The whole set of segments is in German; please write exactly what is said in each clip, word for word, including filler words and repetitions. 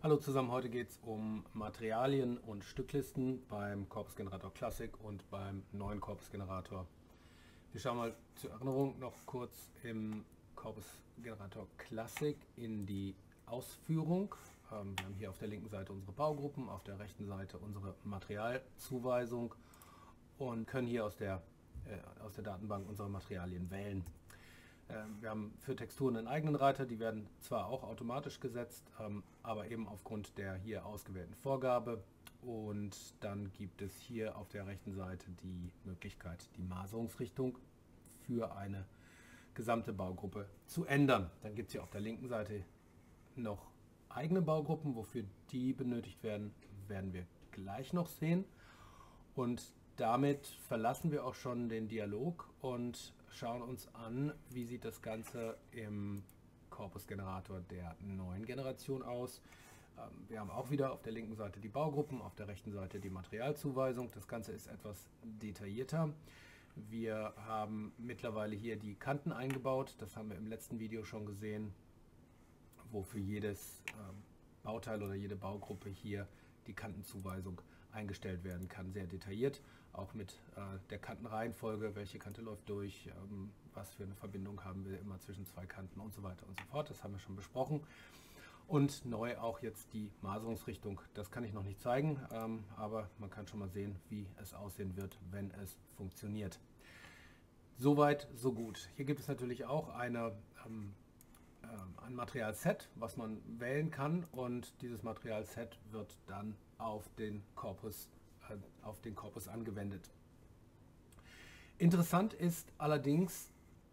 Hallo zusammen, heute geht es um Materialien und Stücklisten beim Corpus Generator Classic und beim neuen Corpus Generator. Wir schauen mal zur Erinnerung noch kurz im Corpus Generator Classic in die Ausführung. Ähm, wir haben hier auf der linken Seite unsere Baugruppen, auf der rechten Seite unsere Materialzuweisung und können hier aus der, äh, aus der Datenbank unsere Materialien wählen. Wir haben für Texturen einen eigenen Reiter, die werden zwar auch automatisch gesetzt, aber eben aufgrund der hier ausgewählten Vorgabe. Und dann gibt es hier auf der rechten Seite die Möglichkeit, die Maserungsrichtung für eine gesamte Baugruppe zu ändern. Dann gibt es hier auf der linken Seite noch eigene Baugruppen, wofür die benötigt werden, werden wir gleich noch sehen. Und damit verlassen wir auch schon den Dialog und schauen uns an, wie sieht das Ganze im Corpus Generator der neuen Generation aus. Wir haben auch wieder auf der linken Seite die Baugruppen, auf der rechten Seite die Materialzuweisung. Das Ganze ist etwas detaillierter. Wir haben mittlerweile hier die Kanten eingebaut. Das haben wir im letzten Video schon gesehen, wo für jedes Bauteil oder jede Baugruppe hier die Kantenzuweisung eingestellt werden kann, sehr detailliert, auch mit äh, der Kantenreihenfolge, welche Kante läuft durch, ähm, was für eine Verbindung haben wir immer zwischen zwei Kanten und so weiter und so fort. Das haben wir schon besprochen. Und neu auch jetzt die Maserungsrichtung. Das kann ich noch nicht zeigen, ähm, aber man kann schon mal sehen, wie es aussehen wird, wenn es funktioniert. Soweit, so gut. Hier gibt es natürlich auch eine ähm, ein Materialset, was man wählen kann, und dieses Materialset wird dann auf den Corpus, äh, auf den Corpus angewendet. Interessant ist allerdings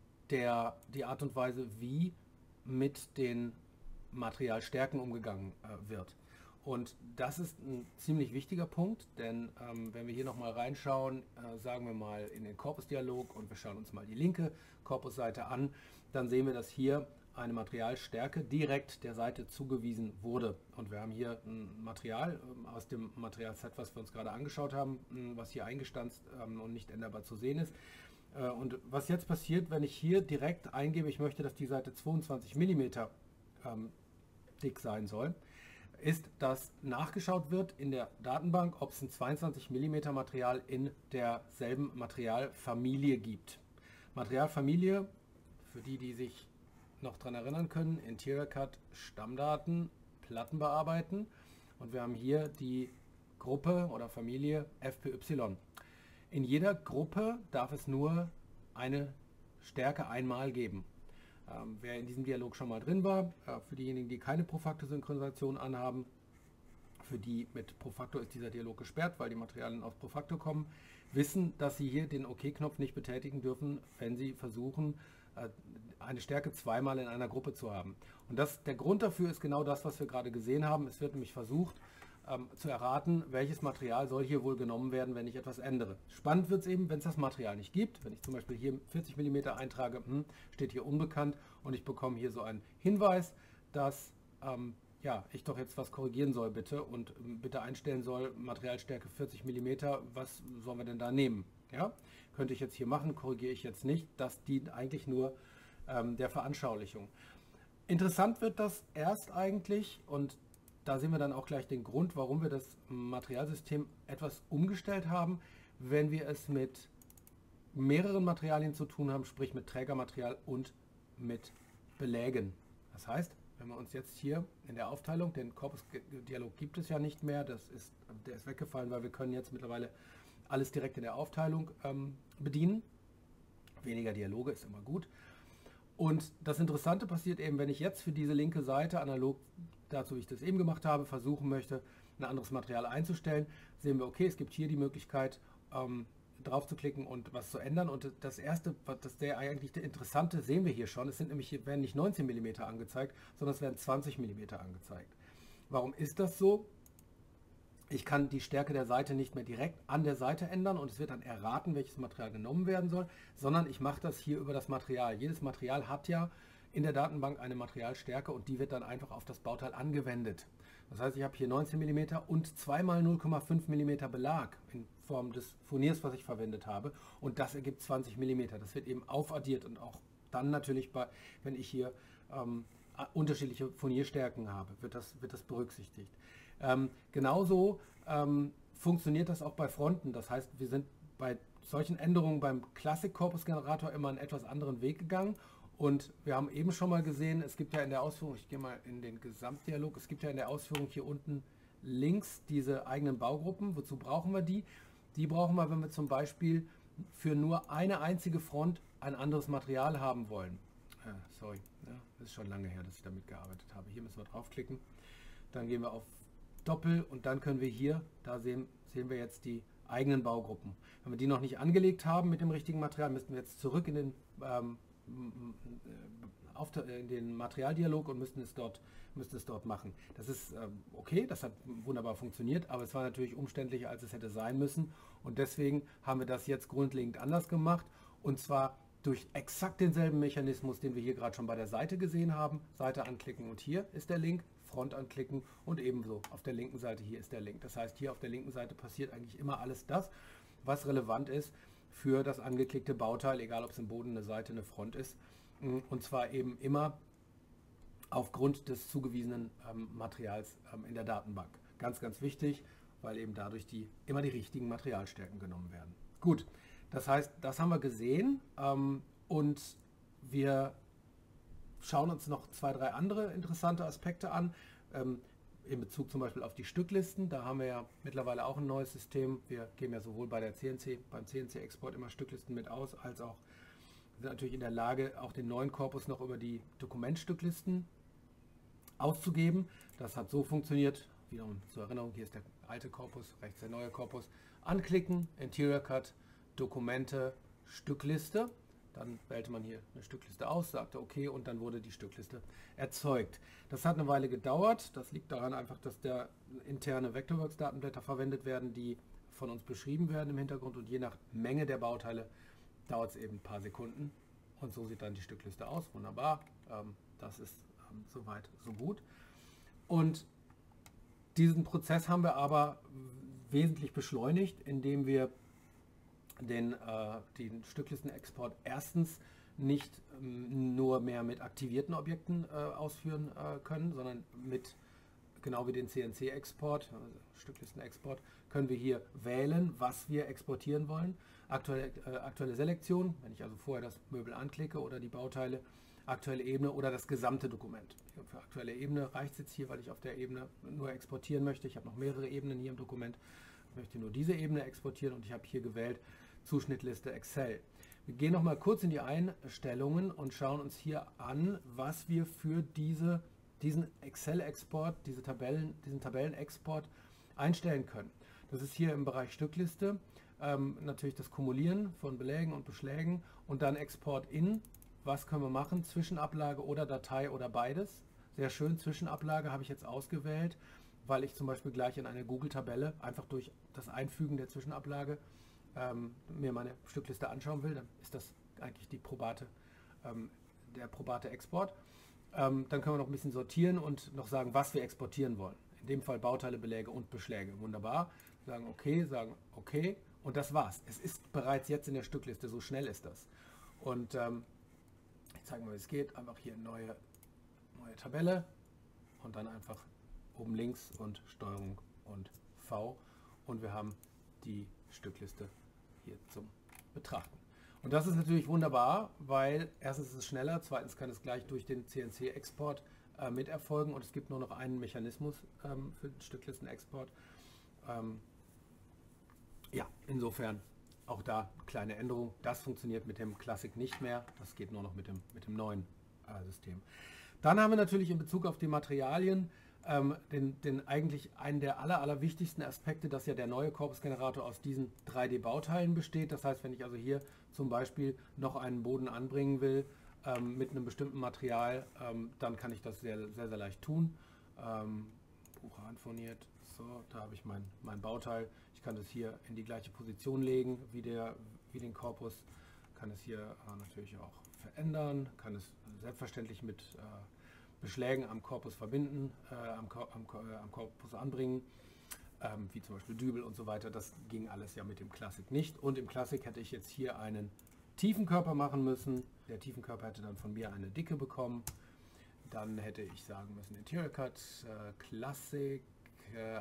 der, die Art und Weise, wie mit den Materialstärken umgegangen äh, wird. Und das ist ein ziemlich wichtiger Punkt, denn ähm, wenn wir hier nochmal reinschauen, äh, sagen wir mal in den Corpus-Dialog, und wir schauen uns mal die linke Corpus-Seite an, dann sehen wir, dass hier eine Materialstärke direkt der Seite zugewiesen wurde. Und wir haben hier ein Material ähm, aus dem Materialset, was wir uns gerade angeschaut haben, ähm, was hier eingestanzt ähm, und nicht änderbar zu sehen ist. Äh, und was jetzt passiert, wenn ich hier direkt eingebe, ich möchte, dass die Seite zweiundzwanzig Millimeter ähm, dick sein soll, ist, dass nachgeschaut wird in der Datenbank, ob es ein zweiundzwanzig Millimeter Material in derselben Materialfamilie gibt. Materialfamilie, für die, die sich noch daran erinnern können, Interior Cut, Stammdaten, Platten bearbeiten, und wir haben hier die Gruppe oder Familie F P Y. In jeder Gruppe darf es nur eine Stärke einmal geben. Ähm, wer in diesem Dialog schon mal drin war, äh, für diejenigen, die keine Profacto-Synchronisation anhaben, für die mit Profacto ist dieser Dialog gesperrt, weil die Materialien aus Profacto kommen, wissen, dass sie hier den OK-Knopf nicht betätigen dürfen, wenn sie versuchen, äh, eine Stärke zweimal in einer Gruppe zu haben. Und das, der Grund dafür ist genau das, was wir gerade gesehen haben. Es wird nämlich versucht, ähm, zu erraten, welches Material soll hier wohl genommen werden, wenn ich etwas ändere. Spannend wird es eben, wenn es das Material nicht gibt. Wenn ich zum Beispiel hier vierzig Millimeter eintrage, hm, steht hier unbekannt, und ich bekomme hier so einen Hinweis, dass ähm, ja, ich doch jetzt was korrigieren soll bitte und ähm, bitte einstellen soll, Materialstärke vierzig Millimeter, was sollen wir denn da nehmen? Ja? Könnte ich jetzt hier machen, korrigiere ich jetzt nicht. Das dient eigentlich nur ähm, der Veranschaulichung. Interessant wird das erst eigentlich, und da sehen wir dann auch gleich den Grund, warum wir das Materialsystem etwas umgestellt haben, wenn wir es mit mehreren Materialien zu tun haben, sprich mit Trägermaterial und mit Belägen. Das heißt, wenn wir uns jetzt hier in der Aufteilung, den Corpus-Dialog gibt es ja nicht mehr, das ist, der ist weggefallen, weil wir können jetzt mittlerweile alles direkt in der Aufteilung ähm, bedienen. Weniger Dialoge ist immer gut. Und das Interessante passiert eben, wenn ich jetzt für diese linke Seite, analog dazu, wie ich das eben gemacht habe, versuchen möchte, ein anderes Material einzustellen, sehen wir, okay, es gibt hier die Möglichkeit, ähm, drauf zu klicken und was zu ändern. Und das erste, das der eigentlich der interessante, sehen wir hier schon. Es sind nämlich, hier werden nicht neunzehn Millimeter angezeigt, sondern es werden zwanzig Millimeter angezeigt. Warum ist das so? Ich kann die Stärke der Seite nicht mehr direkt an der Seite ändern und es wird dann erraten, welches Material genommen werden soll, sondern ich mache das hier über das Material. Jedes Material hat ja in der Datenbank eine Materialstärke und die wird dann einfach auf das Bauteil angewendet. Das heißt, ich habe hier neunzehn Millimeter und zweimal null Komma fünf Millimeter Belag in Form des Furniers, was ich verwendet habe, und das ergibt zwanzig Millimeter. Das wird eben aufaddiert und auch dann natürlich, bei, wenn ich hier ähm, äh, unterschiedliche Furnierstärken habe, wird das, wird das berücksichtigt. Ähm, genauso ähm, funktioniert das auch bei Fronten. Das heißt, wir sind bei solchen Änderungen beim Classic-Korpusgenerator immer einen etwas anderen Weg gegangen. Und wir haben eben schon mal gesehen, es gibt ja in der Ausführung, ich gehe mal in den Gesamtdialog, es gibt ja in der Ausführung hier unten links diese eigenen Baugruppen. Wozu brauchen wir die? Die brauchen wir, wenn wir zum Beispiel für nur eine einzige Front ein anderes Material haben wollen. Äh, sorry, ja, das ist schon lange her, dass ich damit gearbeitet habe. Hier müssen wir draufklicken. Dann gehen wir auf Doppel und dann können wir hier, da sehen, sehen wir jetzt die eigenen Baugruppen. Wenn wir die noch nicht angelegt haben mit dem richtigen Material, müssten wir jetzt zurück in den, ähm, auf der, in den Materialdialog und müssten es dort, müssten es dort machen. Das ist ähm, okay, das hat wunderbar funktioniert, aber es war natürlich umständlicher, als es hätte sein müssen. Und deswegen haben wir das jetzt grundlegend anders gemacht. Und zwar durch exakt denselben Mechanismus, den wir hier gerade schon bei der Seite gesehen haben. Seite anklicken und hier ist der Link. Front anklicken und ebenso auf der linken Seite hier ist der Link. Das heißt, hier auf der linken Seite passiert eigentlich immer alles das, was relevant ist für das angeklickte Bauteil, egal ob es im Boden eine Seite, eine Front ist. Und zwar eben immer aufgrund des zugewiesenen ähm, Materials ähm, in der Datenbank. Ganz, ganz wichtig, weil eben dadurch die immer die richtigen Materialstärken genommen werden. Gut, das heißt, das haben wir gesehen ähm, und wir schauen uns noch zwei, drei andere interessante Aspekte an, ähm, in Bezug zum Beispiel auf die Stücklisten. Da haben wir ja mittlerweile auch ein neues System. Wir geben ja sowohl bei der C N C, beim C N C-Export immer Stücklisten mit aus, als auch sind natürlich in der Lage, auch den neuen Korpus noch über die Dokumentstücklisten auszugeben. Das hat so funktioniert, wiederum zur Erinnerung, hier ist der alte Korpus, rechts der neue Korpus. Anklicken, Interior Cut, Dokumente, Stückliste. Dann wählte man hier eine Stückliste aus, sagte okay und dann wurde die Stückliste erzeugt. Das hat eine Weile gedauert. Das liegt daran einfach, dass da interne Vectorworks-Datenblätter verwendet werden, die von uns beschrieben werden im Hintergrund und je nach Menge der Bauteile dauert es eben ein paar Sekunden. Und so sieht dann die Stückliste aus. Wunderbar. Ähm, das ist ähm, soweit so gut. Und diesen Prozess haben wir aber wesentlich beschleunigt, indem wir den, äh, den Stücklistenexport erstens nicht ähm, nur mehr mit aktivierten Objekten äh, ausführen äh, können, sondern mit, genau wie den C N C-Export, also Stücklistenexport, können wir hier wählen, was wir exportieren wollen. Aktuelle, äh, aktuelle Selektion, wenn ich also vorher das Möbel anklicke oder die Bauteile, aktuelle Ebene oder das gesamte Dokument. Für aktuelle Ebene reicht es jetzt hier, weil ich auf der Ebene nur exportieren möchte. Ich habe noch mehrere Ebenen hier im Dokument. Ich möchte nur diese Ebene exportieren und ich habe hier gewählt Zuschnittliste Excel. Wir gehen noch mal kurz in die Einstellungen und schauen uns hier an, was wir für diese, diesen Excel-Export, diese Tabellen, diesen Tabellenexport einstellen können. Das ist hier im Bereich Stückliste ähm, natürlich das Kumulieren von Belägen und Beschlägen und dann Export in. Was können wir machen? Zwischenablage oder Datei oder beides. Sehr schön, Zwischenablage habe ich jetzt ausgewählt, weil ich zum Beispiel gleich in eine Google-Tabelle einfach durch das Einfügen der Zwischenablage ähm, mir meine Stückliste anschauen will. Dann ist das eigentlich die probate, ähm, der probate Export. Ähm, dann können wir noch ein bisschen sortieren und noch sagen, was wir exportieren wollen. In dem Fall Bauteile, Beläge und Beschläge. Wunderbar. Sagen okay, sagen okay und das war's. Es ist bereits jetzt in der Stückliste, so schnell ist das. Und ähm, ich zeige mal, wie es geht. Einfach hier neue, neue Tabelle und dann einfach oben links und Steuerung und V und wir haben die Stückliste hier zum Betrachten. Und das ist natürlich wunderbar, weil erstens ist es schneller, zweitens kann es gleich durch den C N C-Export äh, mit erfolgen und es gibt nur noch einen Mechanismus ähm, für den Stücklistenexport. Ähm, ja, insofern auch da kleine Änderung. Das funktioniert mit dem Classic nicht mehr, das geht nur noch mit dem, mit dem neuen äh, System. Dann haben wir natürlich in Bezug auf die Materialien ähm, den, den eigentlich einen der aller, aller wichtigsten Aspekte, dass ja der neue Korpusgenerator aus diesen drei D-Bauteilen besteht. Das heißt, wenn ich also hier zum Beispiel noch einen Boden anbringen will ähm, mit einem bestimmten Material, ähm, dann kann ich das sehr, sehr, sehr leicht tun. Ähm, Buch anfoniert, so, da habe ich mein, mein Bauteil. Ich kann das hier in die gleiche Position legen wie, der, wie den Korpus, kann es hier äh, natürlich auch verändern, kann es selbstverständlich mit äh, Beschlägen am Korpus verbinden, äh, am, Kor am, äh, am Korpus anbringen, ähm, wie zum Beispiel Dübel und so weiter. Das ging alles ja mit dem Classic nicht. Und im Classic hätte ich jetzt hier einen Tiefenkörper machen müssen. Der Tiefenkörper hätte dann von mir eine Dicke bekommen. dann hätte ich sagen müssen Interior Cut, äh, Classic, äh,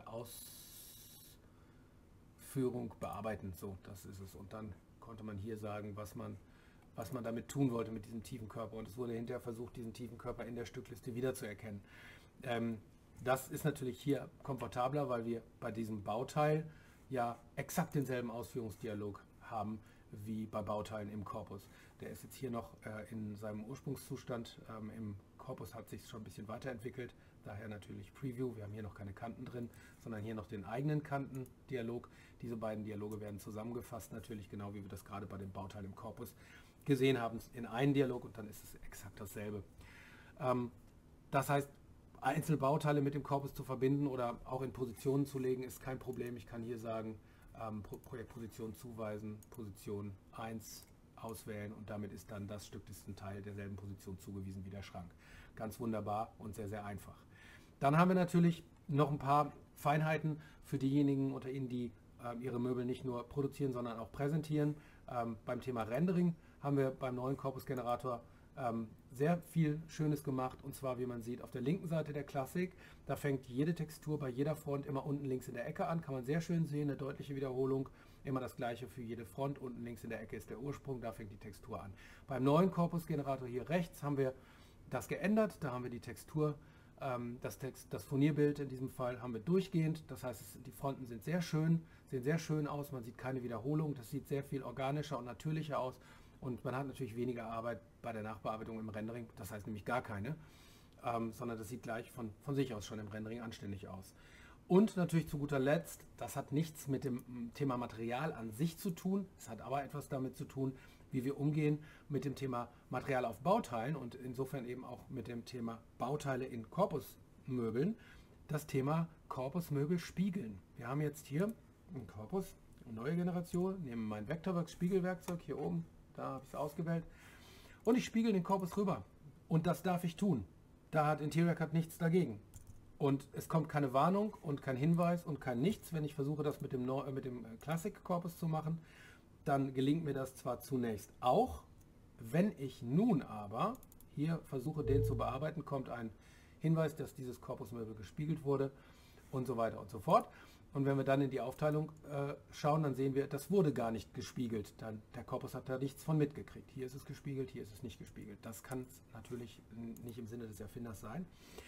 Ausführung bearbeiten. So, das ist es. Und dann konnte man hier sagen, was man, was man damit tun wollte mit diesem tiefen Körper. Und es wurde hinterher versucht, diesen tiefen Körper in der Stückliste wiederzuerkennen. Ähm, das ist natürlich hier komfortabler, weil wir bei diesem Bauteil ja exakt denselben Ausführungsdialog haben wie bei Bauteilen im Korpus. Der ist jetzt hier noch äh, in seinem Ursprungszustand. Ähm, Im Korpus hat sich schon ein bisschen weiterentwickelt, daher natürlich Preview. Wir haben hier noch keine Kanten drin, sondern hier noch den eigenen Kantendialog. Diese beiden Dialoge werden zusammengefasst, natürlich genau wie wir das gerade bei dem Bauteil im Korpus gesehen haben, in einen Dialog, und dann ist es exakt dasselbe. Ähm, das heißt, einzelne Bauteile mit dem Korpus zu verbinden oder auch in Positionen zu legen, ist kein Problem. Ich kann hier sagen, ähm, Pro Projektposition zuweisen, Position eins auswählen, und damit ist dann das Stücklistenteil derselben Position zugewiesen wie der Schrank. Ganz wunderbar und sehr, sehr einfach. Dann haben wir natürlich noch ein paar Feinheiten für diejenigen unter Ihnen, die ähm, ihre Möbel nicht nur produzieren, sondern auch präsentieren. Ähm, beim Thema Rendering haben wir beim neuen Korpusgenerator ähm, sehr viel Schönes gemacht, und zwar, wie man sieht, auf der linken Seite der Classic. Da fängt jede Textur bei jeder Front immer unten links in der Ecke an, kann man sehr schön sehen, eine deutliche Wiederholung, immer das gleiche für jede Front. Unten links in der Ecke ist der Ursprung, da fängt die Textur an. Beim neuen Korpusgenerator hier rechts haben wir das geändert, da haben wir die Textur, ähm, das, Text, das Furnierbild in diesem Fall haben wir durchgehend, das heißt, es, die Fronten sind sehr schön, sehen sehr schön aus, man sieht keine Wiederholung, das sieht sehr viel organischer und natürlicher aus. Und man hat natürlich weniger Arbeit bei der Nachbearbeitung im Rendering, das heißt nämlich gar keine, ähm, sondern das sieht gleich von, von sich aus schon im Rendering anständig aus. Und natürlich zu guter Letzt, das hat nichts mit dem Thema Material an sich zu tun, es hat aber etwas damit zu tun, wie wir umgehen mit dem Thema Material auf Bauteilen und insofern eben auch mit dem Thema Bauteile in Korpusmöbeln, das Thema Korpusmöbel spiegeln. Wir haben jetzt hier einen Korpus, eine neue Generation, nehmen mein Vectorworks Spiegelwerkzeug hier oben, da habe ich es ausgewählt, und ich spiegel den Korpus rüber. Und das darf ich tun. Da hat Interior Cut nichts dagegen. Und es kommt keine Warnung und kein Hinweis und kein nichts, wenn ich versuche, das mit dem, Neu mit dem Classic-Korpus zu machen. Dann gelingt mir das zwar zunächst auch, wenn ich nun aber hier versuche, den zu bearbeiten, kommt ein Hinweis, dass dieses Korpusmöbel gespiegelt wurde und so weiter und so fort. Und wenn wir dann in die Aufteilung äh, schauen, dann sehen wir, das wurde gar nicht gespiegelt. Dann, der Korpus hat da nichts von mitgekriegt. Hier ist es gespiegelt, hier ist es nicht gespiegelt. Das kann natürlich nicht im Sinne des Erfinders sein.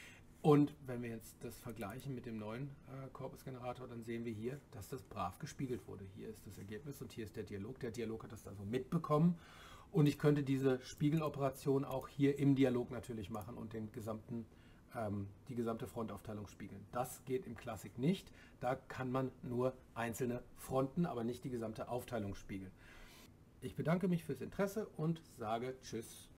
Und wenn wir jetzt das vergleichen mit dem neuen äh, Korpusgenerator, dann sehen wir hier, dass das brav gespiegelt wurde. Hier ist das Ergebnis und hier ist der Dialog. Der Dialog hat das also mitbekommen. Und ich könnte diese Spiegeloperation auch hier im Dialog natürlich machen und den gesamten die gesamte Frontaufteilung spiegeln. Das geht im Classic nicht. Da kann man nur einzelne Fronten, aber nicht die gesamte Aufteilung spiegeln. Ich bedanke mich fürs Interesse und sage Tschüss.